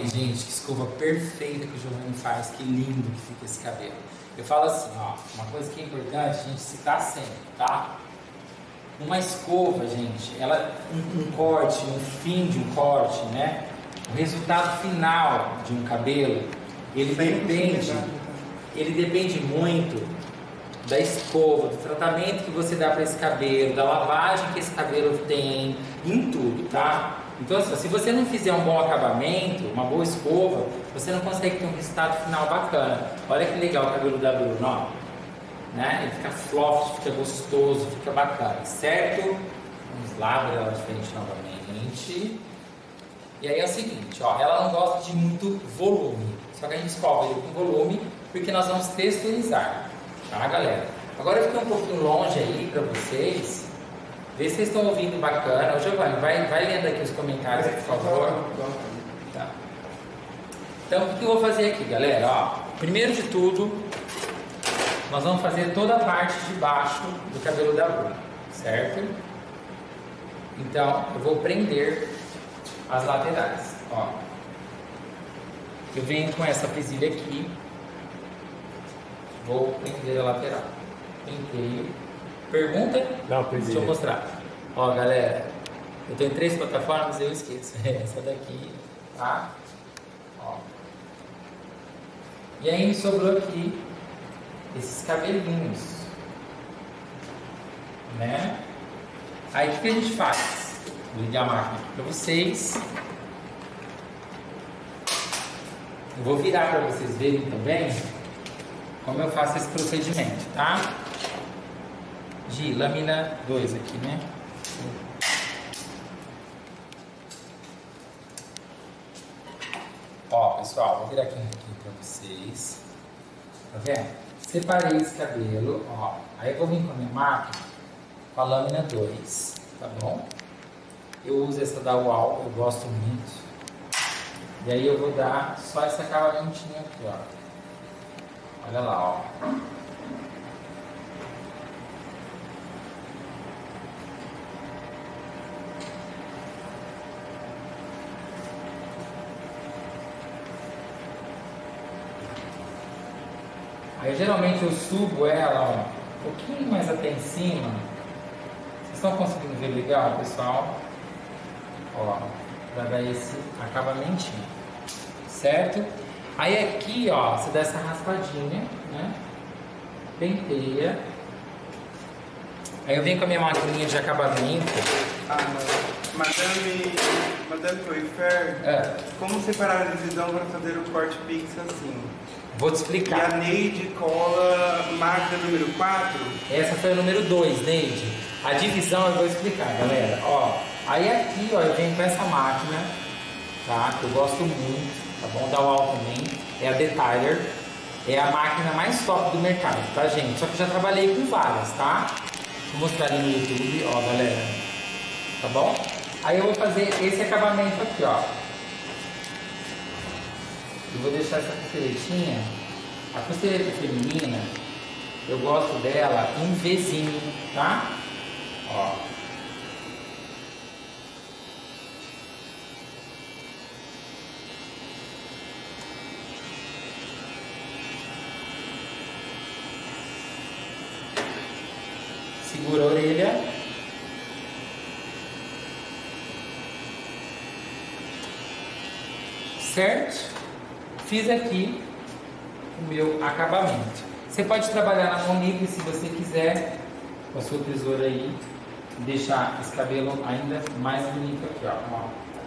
gente, que escova perfeita que o Giovanni faz, que lindo que fica esse cabelo. Eu falo assim, ó, uma coisa que é importante a gente citar sempre, tá? Uma escova, gente, ela, um corte, um fim de um corte, né? O resultado final de um cabelo, ele depende muito da escova, do tratamento que você dá para esse cabelo, da lavagem que esse cabelo tem, em tudo, tá? Então, assim, se você não fizer um bom acabamento, uma boa escova, você não consegue ter um resultado final bacana. Olha que legal o cabelo da Bruna, ó. Né? Ele fica fluffy, fica gostoso, fica bacana, certo? Vamos lá, abrir ela de frente novamente. E aí é o seguinte, ó, ela não gosta de muito volume, só que a gente escova ele com volume, porque nós vamos texturizar, tá, galera? Agora eu fiquei um pouquinho longe aí pra vocês. Vê se vocês estão ouvindo bacana. Ô, Giovanni, vai lendo aqui os comentários, por favor. Tá. Então, o que eu vou fazer aqui, galera? Ó, primeiro de tudo, nós vamos fazer toda a parte de baixo do cabelo da Bruna, certo? Então, eu vou prender as laterais, ó. Eu venho com essa presilha aqui, vou prender a lateral. Penteio. Pergunta? Não, presilha. Deixa eu mostrar. Ó, galera, eu tô em 3 plataformas e eu esqueço. Essa daqui, tá? Ó. E aí me sobrou aqui esses cabelinhos, né? Aí o que a gente faz? Vou ligar a máquina aqui pra vocês. Eu vou virar para vocês verem também como eu faço esse procedimento, tá? De lâmina 2 aqui, né? Ó, pessoal, vou virar aqui para vocês. Tá vendo? Separei esse cabelo, ó. Aí eu vou vir com a minha máquina com a lâmina 2, tá bom? Eu uso essa da UAU, eu gosto muito. E aí eu vou dar só esse acabamentinho aqui, ó. Olha lá, ó. Aí geralmente eu subo ela, ó, um pouquinho mais até em cima. Vocês estão conseguindo ver legal, pessoal? Ó, pra dar esse acabamentinho, certo? Aí aqui, ó, você dá essa raspadinha, né? Penteia. Aí eu venho com a minha maquininha de acabamento. Madame Coifer, como separar a divisão para fazer o corte pix assim? Vou te explicar. E a Neide cola máquina número 4? Essa foi a número 2, Neide. A divisão eu vou explicar, galera. Ó, aí aqui, ó, eu venho com essa máquina, tá? Que eu gosto muito, tá bom? Da UAU também. É a Detailer. É a máquina mais top do mercado, tá, gente? Só que eu já trabalhei com várias, tá? Vou mostrar ali no YouTube, ó, galera. Tá bom? Aí eu vou fazer esse acabamento aqui, ó. Eu vou deixar essa costeletinha. A costeleta feminina, eu gosto dela em Vzinho, tá? Ó. Segura a orelha. Certo? Fiz aqui o meu acabamento. Você pode trabalhar na mão livre se você quiser, com a sua tesoura aí, e deixar esse cabelo ainda mais bonito aqui, ó.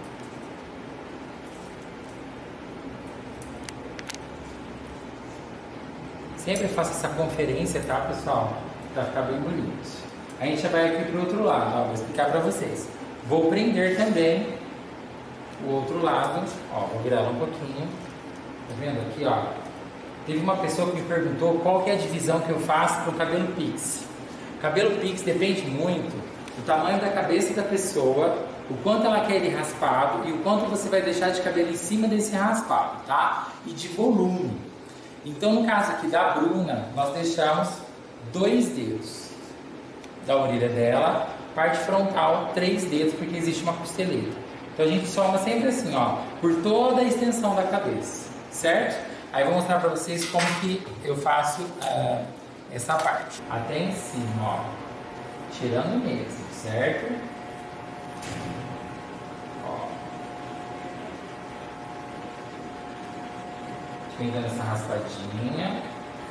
Sempre faço essa conferência, tá, pessoal? Pra ficar bem bonito. A gente já vai aqui pro outro lado, ó. Vou explicar pra vocês. Vou prender também o outro lado, ó. Vou virar ela um pouquinho. Tá vendo aqui, ó? Teve uma pessoa que me perguntou qual que é a divisão que eu faço para o cabelo pix. O cabelo pix depende muito do tamanho da cabeça da pessoa, o quanto ela quer ele raspado e o quanto você vai deixar de cabelo em cima desse raspado, tá? E de volume. Então, no caso aqui da Bruna, nós deixamos 2 dedos da orelha dela, parte frontal 3 dedos, porque existe uma costeleta. Então a gente soma sempre assim, ó, por toda a extensão da cabeça, certo? Aí eu vou mostrar pra vocês como que eu faço essa parte. Até em cima, ó. Tirando mesmo, certo? Ó. Vem dando essa raspadinha.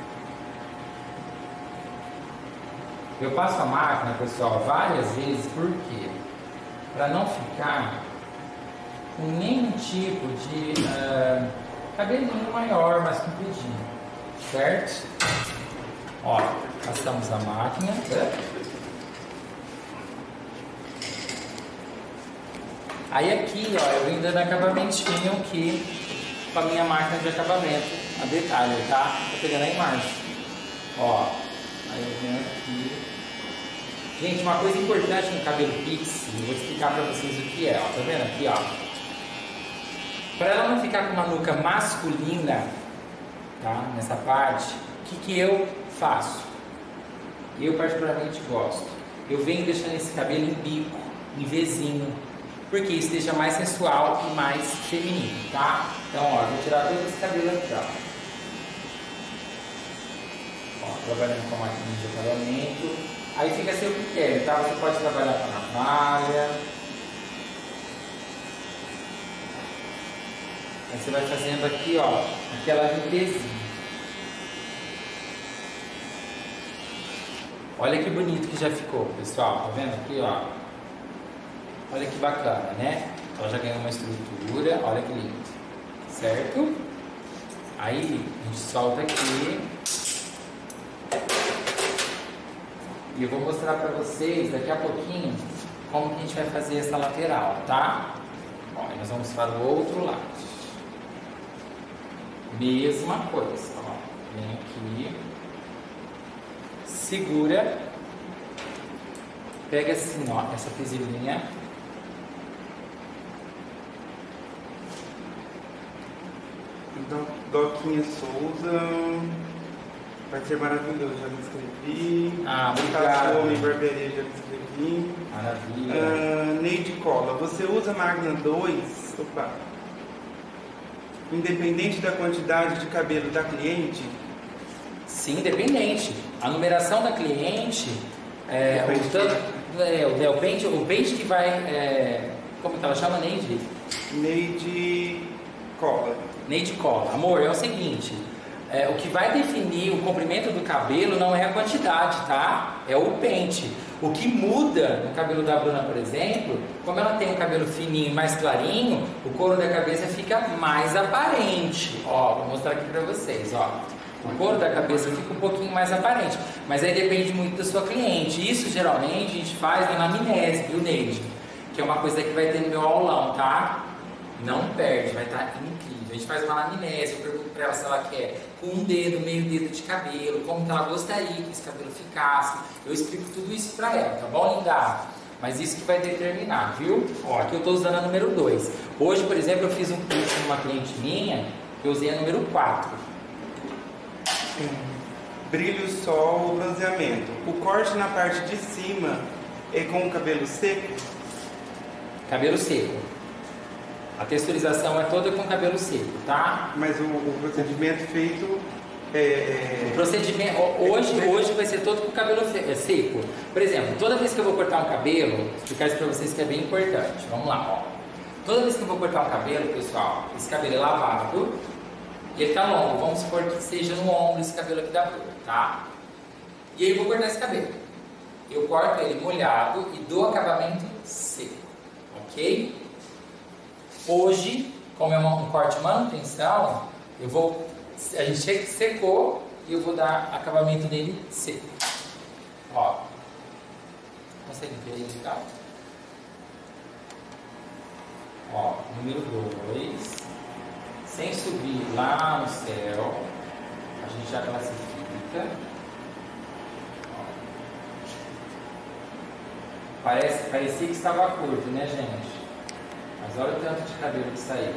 Eu passo a máquina, pessoal, várias vezes, por quê? Para não ficar com nenhum tipo de cabelinho maior, mais compridinho, certo? Ó, passamos a máquina. Aí aqui, ó, eu vim dando acabamentinho aqui com a minha máquina de acabamento, a detalhe, tá? Tô pegando aí embaixo. Ó, aí eu venho aqui. Gente, uma coisa importante no cabelo pixie, eu vou explicar pra vocês o que é, ó. Tá vendo aqui, ó? Para ela não ficar com uma nuca masculina, tá? Nessa parte, o que eu faço? Eu particularmente gosto. Eu venho deixando esse cabelo em bico, em Vzinho, porque isso deixa mais sensual e mais feminino, tá? Então, ó, vou tirar todo esse cabelo aqui, ó. Ó, trabalhando com a máquina de acabamento. Aí fica a seu critério, tá? Você pode trabalhar com a navalha. Aí você vai fazendo aqui, ó, aquela limpezinha. Olha que bonito que já ficou, pessoal. Tá vendo aqui, ó? Olha que bacana, né? Ela já ganhou uma estrutura, olha que lindo. Certo? Aí, a gente solta aqui. E eu vou mostrar pra vocês, daqui a pouquinho, como que a gente vai fazer essa lateral, tá? Ó, nós vamos para o outro lado. Mesma coisa, ó. Vem aqui, segura, pega assim, ó, essa presilhinha, Doquinha Souza, vai ser maravilhoso, já me inscrevi. Ah, obrigado. Homem Barbearia, já me inscrevi. Maravilha. Neide Cola, você usa máquina 2? Opa. Independente da quantidade de cabelo da cliente? Sim, independente. A numeração da cliente, o pente que vai, como que ela chama, Neide? Neide Cola. Neide Cola. Amor, é o seguinte, o que vai definir o comprimento do cabelo não é a quantidade, tá? É o pente. O que muda no cabelo da Bruna, por exemplo, como ela tem um cabelo fininho, mais clarinho, o couro da cabeça fica mais aparente. Ó, vou mostrar aqui pra vocês, ó. O couro da cabeça fica um pouquinho mais aparente, mas aí depende muito da sua cliente. Isso geralmente a gente faz na anamnese, viu, Neide? Que é uma coisa que vai ter no meu aulão, tá? Não perde, vai estar incrível. A gente faz uma anamnese, eu pergunto pra ela se ela quer com um dedo, meio dedo de cabelo, como que ela gostaria que esse cabelo ficasse. Eu explico tudo isso pra ela, tá bom, linda? Mas isso que vai determinar, viu? Ó, aqui eu tô usando a número 2. Hoje, por exemplo, eu fiz um curso com uma cliente minha, que eu usei a número 4. Brilho, sol, bronzeamento. O corte na parte de cima é com o cabelo seco? Cabelo seco. A texturização é toda com cabelo seco, tá? Mas o procedimento feito O procedimento hoje vai ser todo com cabelo seco. Por exemplo, toda vez que eu vou cortar um cabelo, vou explicar isso pra vocês que é bem importante. Vamos lá, ó. Toda vez que eu vou cortar um cabelo, pessoal, esse cabelo é lavado e ele tá longo. Vamos supor que seja no ombro esse cabelo aqui da Bruna, tá? E aí eu vou cortar esse cabelo. Eu corto ele molhado e dou acabamento seco, ok? Hoje, como é um corte de manutenção, a gente secou e eu vou dar acabamento nele seco. Ó, consegue ver aí legal? Ó, número 2, sem subir lá no céu, a gente já classifica. Ó. Parecia que estava curto, né, gente? Mas olha o tanto de cabelo que saiu.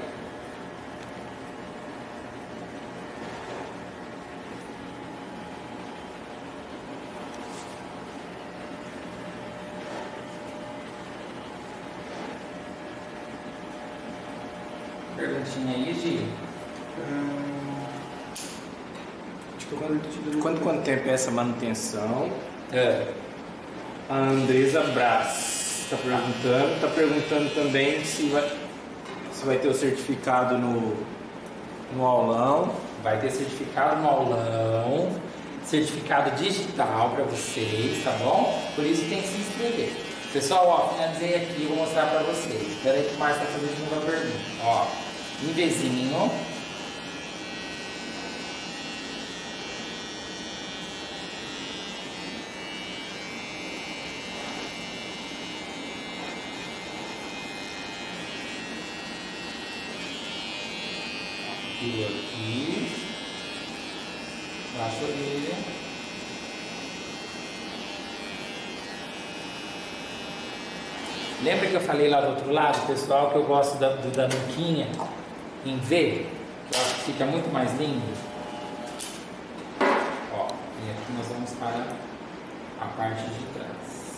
olhadinha aí, Gi. Quanto tempo é essa manutenção? É. A Andresa Brás está perguntando também se vai ter o certificado no aulão. Vai ter certificado no aulão, certificado digital para vocês, tá bom? Por isso tem que se inscrever. Pessoal, ó, finalizei aqui, vou mostrar para vocês. Espera aí que o Márcio está fazendo uma pergunta. Ó, em vezinho. Aqui, baixa a orelha. Lembra que eu falei lá do outro lado, pessoal, que eu gosto da nuquinha em V, que eu acho que fica muito mais lindo? Ó, e aqui nós vamos para a parte de trás.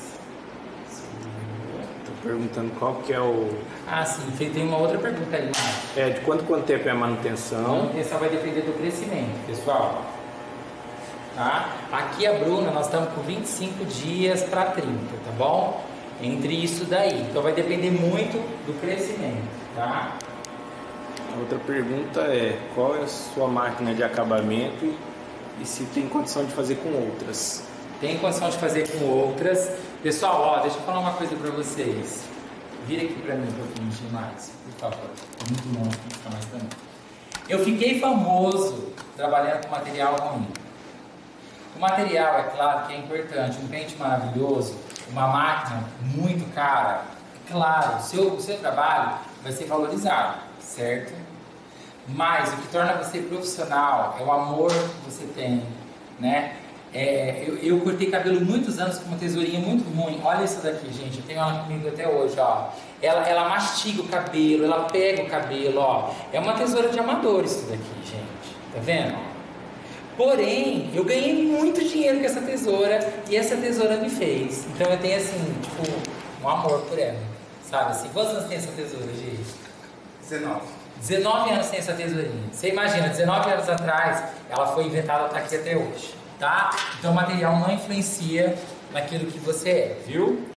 Estou perguntando qual que é o... Ah, sim, tem uma outra pergunta ali, Márcio. De quanto tempo é a A manutenção? manutenção vai depender do crescimento, pessoal. Tá? Aqui a Bruna, nós estamos com 25 dias para 30, tá bom? Entre isso daí. Então vai depender muito do crescimento, tá? A outra pergunta é, qual é a sua máquina de acabamento e se tem condição de fazer com outras? Tem condição de fazer com outras. Pessoal, ó, deixa eu falar uma coisa para vocês. Vira aqui para mim um pouquinho, Max, por favor. Muito longe, não fica mais também. Eu fiquei famoso trabalhando com material ruim. O material, é claro que é importante. Um pente maravilhoso, uma máquina muito cara. É claro, o seu trabalho vai ser valorizado, certo? Mas o que torna você profissional é o amor que você tem, né? Eu cortei cabelo muitos anos com uma tesourinha muito ruim. Olha isso daqui, gente. Eu tenho ela comigo até hoje, ó. Ela mastiga o cabelo, ela pega o cabelo, ó. É uma tesoura de amador isso daqui, gente. Tá vendo? Porém, eu ganhei muito dinheiro com essa tesoura e essa tesoura me fez. Então eu tenho assim, tipo, um amor por ela. Sabe assim? Quantos anos tem essa tesoura, gente? 19. 19 anos tem essa tesourinha. Você imagina, 19 anos atrás, ela foi inventada, tá aqui até hoje. Tá? Então o material não influencia naquilo que você é, viu?